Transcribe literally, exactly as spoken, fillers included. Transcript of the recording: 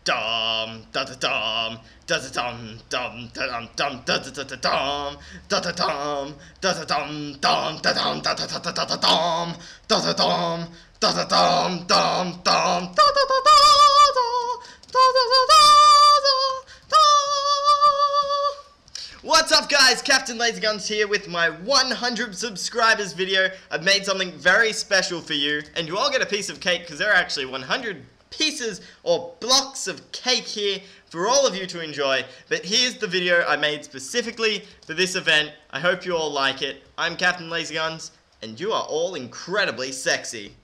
dum da da dum da da dum dum da dum dum da da da dum da da dum da da dum dum da dum da da da da da dum da da dum da da dum dum dum da da da da da da da da. What's up, guys? CaptainLaserGuns here with my one hundred subscribers video. I've made something very special for you, and you all get a piece of cake because there are actually one hundred pieces or blocks of cake here for all of you to enjoy. But here's the video I made specifically for this event. I hope you all like it. I'm CaptainLaserGuns, and you are all incredibly sexy.